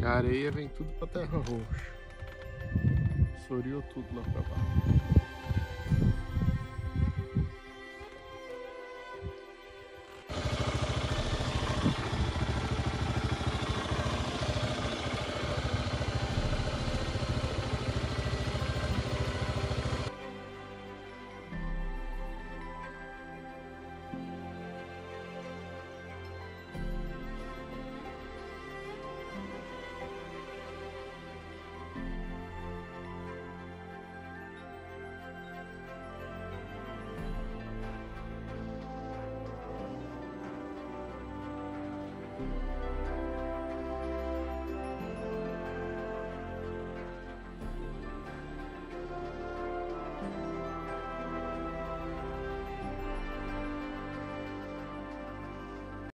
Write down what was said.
A areia vem tudo pra terra roxa. Soriou tudo lá pra baixo.